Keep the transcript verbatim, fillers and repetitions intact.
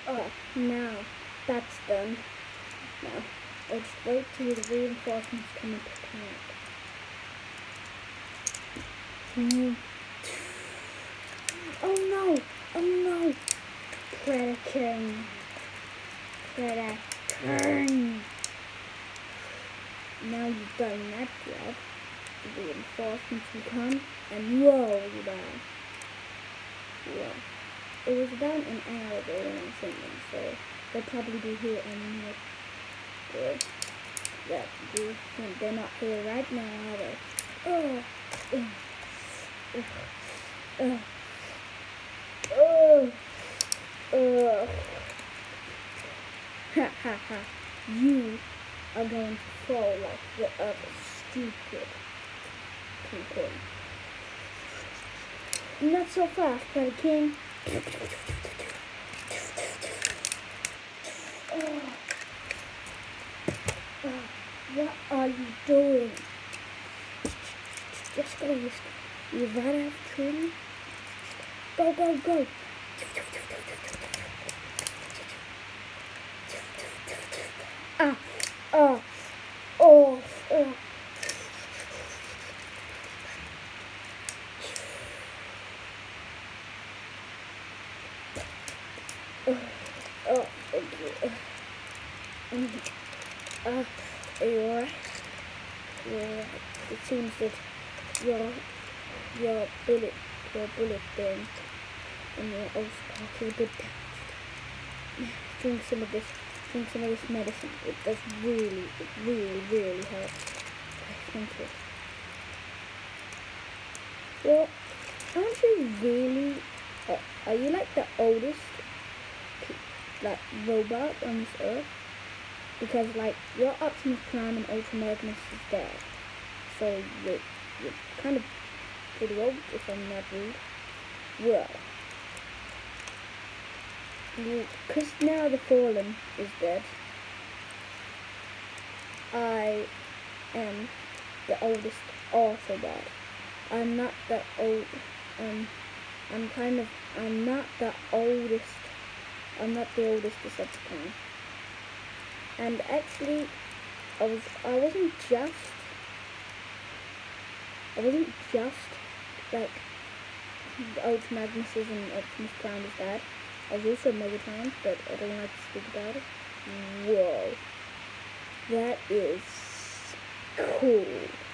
Oh, now that's done. Now let's wait till the reinforcements come into camp. Mm. Oh no! Oh no! Predator! Predator! Now you've done that job, the reinforcements will come and roll you down. Yeah. It was about an hour ago when I sent them, so they'll probably be here any minute. Yeah. Yeah, do think they're not here right now, are they? Oh, oh, oh, oh, oh. Ha ha ha. You are going to fall like the other stupid people. Not so fast, Predator King. Oh. Oh. What are you doing? Just go, just go. You right after him? Go, go, go. Ah, ah, oh, oh. Oh, oh, thank you. Um, uh, are you alright? Yeah, it seems that your your bullet your bullet burned and your ulcer part is a bit damaged. Drink some of this drink some of this medicine. It does really, it really, really helps. Thank you. Well, aren't you really uh, are you like the oldest like robot on this earth? Because like your Optimus Prime and Ultra Magnus is dead, so you're, you're kind of pretty old if I'm not rude. Well, because now the Fallen is dead, I am the oldest Autobot. I'm not the old. Um, I'm kind of. I'm not the oldest. I'm not the oldest Decepticon. And actually, I was. I wasn't just. I wasn't just like the Ultra Magnus's and Optimus Prime's dad. I was also Megatron, but I don't like to speak about it. Whoa, that is cool.